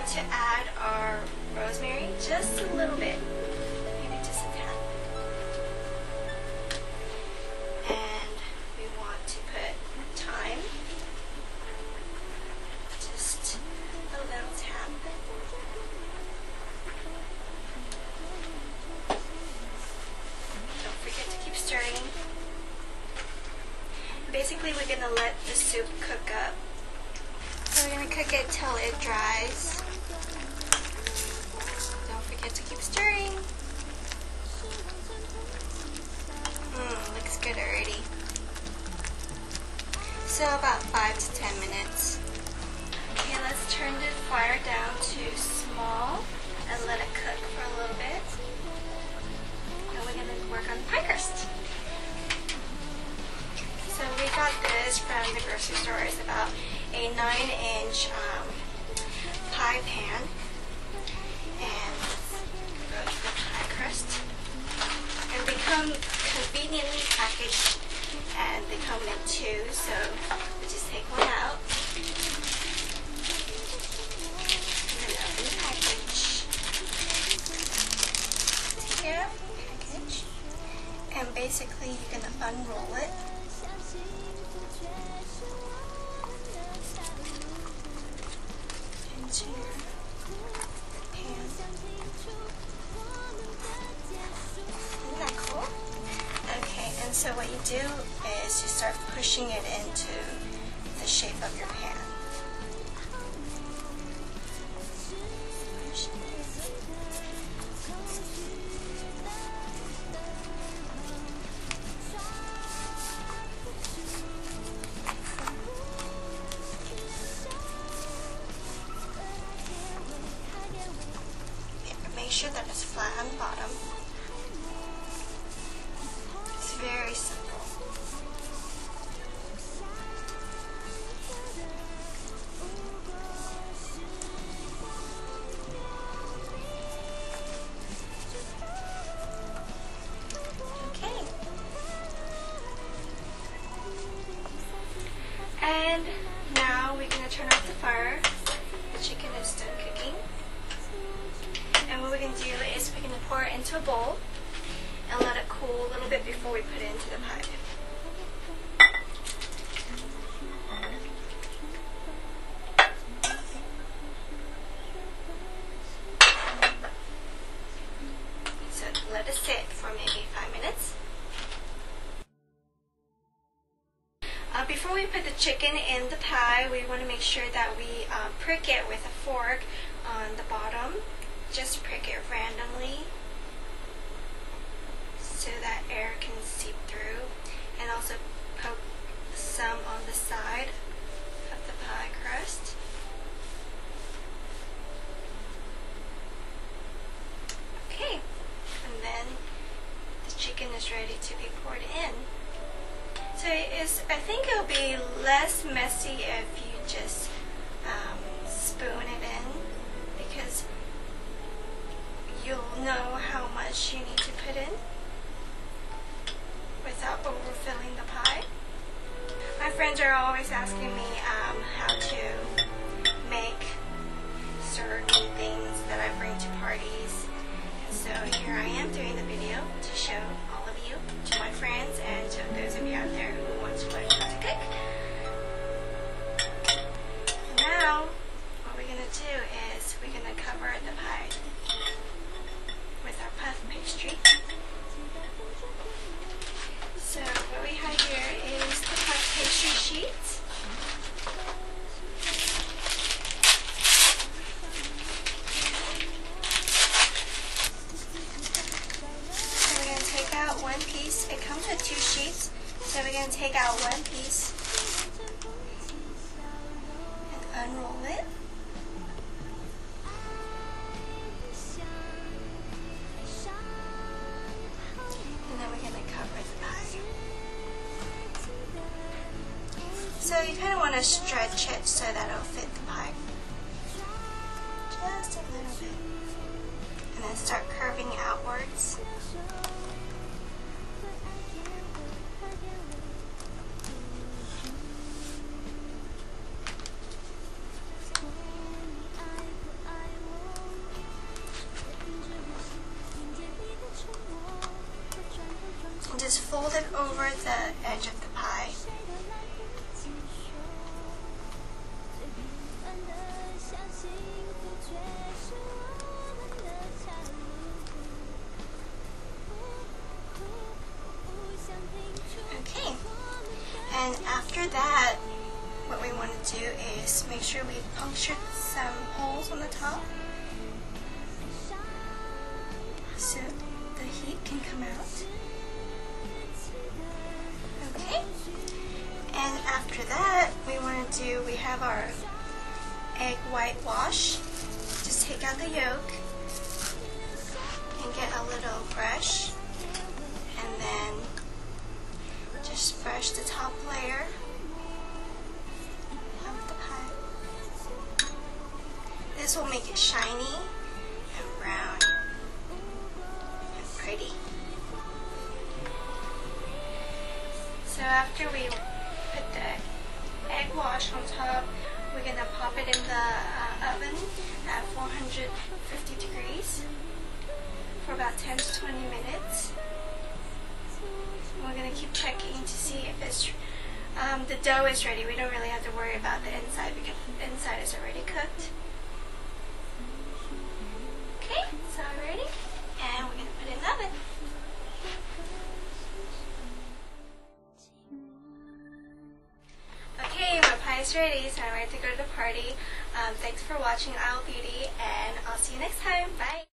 want to add our rosemary just a little bit, maybe just a tad. And we want to put thyme, just a little tap. Don't forget to keep stirring. Basically, we're going to let the soup cook up. So we're going to cook it till it dries. Don't forget to keep stirring. Looks good already. So about 5 to 10 minutes. Okay, let's turn the fire down to small and let it cook for a little bit. And we're going to work on the pie crust. So we got this from the grocery store. It's about a 9-inch pie pan. And let's go to the pie crust. And they come conveniently packaged, and they come in 2, so we just take one out. And then open the package. Take care of the package. And basically you're going to unroll it. Into your pan. Isn't that cool? Okay, and so what you do is you start pushing it into the shape of your pan. Push it in. Make sure that it's flat on the bottom. It's very simple. Okay. And now we're going to turn off the fire. The chicken is done cooking. And what we're going to do is we're going to pour it into a bowl and let it cool a little bit before we put it into the pie. So let it sit for maybe 5 minutes. Before we put the chicken in the pie, we want to make sure that we prick it with a fork on the bottom. Just prick it randomly so that air can seep through, and also poke some on the side of the pie crust. Okay, and then the chicken is ready to be poured in. So I think it'll be less messy if you just spoon it in, because you'll know how much you need to put in without overfilling the pie. My friends are always asking me how to make certain things that I bring to parties. And so here I am doing the video to show all of you, to my friends, and to those of you out there who want to learn how to cook. Now, what we're going to do is we're going to cover the pie with our puff pastry. So what we have here is the puff pastry sheet. So we're going to take out one piece. It comes with 2 sheets. So we're going to take out one piece and unroll it. So you kind of want to stretch it so that it'll fit the pie. Just a little bit. And then start curving outwards. make sure we punctured some holes on the top so the heat can come out. Okay, and after that we have our egg white wash. Just take out the yolk and get a little brush, and then just brush the top layer of the pie. This will make it shiny and brown and pretty. So after we put the egg wash on top, we're going to pop it in the oven at 450 degrees for about 10 to 20 minutes. And we're going to keep checking to see if it's the dough is ready. We don't really have to worry about the inside because the inside is already cooked. Okay, so ready? And we're going to put it in the oven. Okay, my pie is ready, so I'm ready to go to the party. Thanks for watching Isle Beauty, and I'll see you next time. Bye!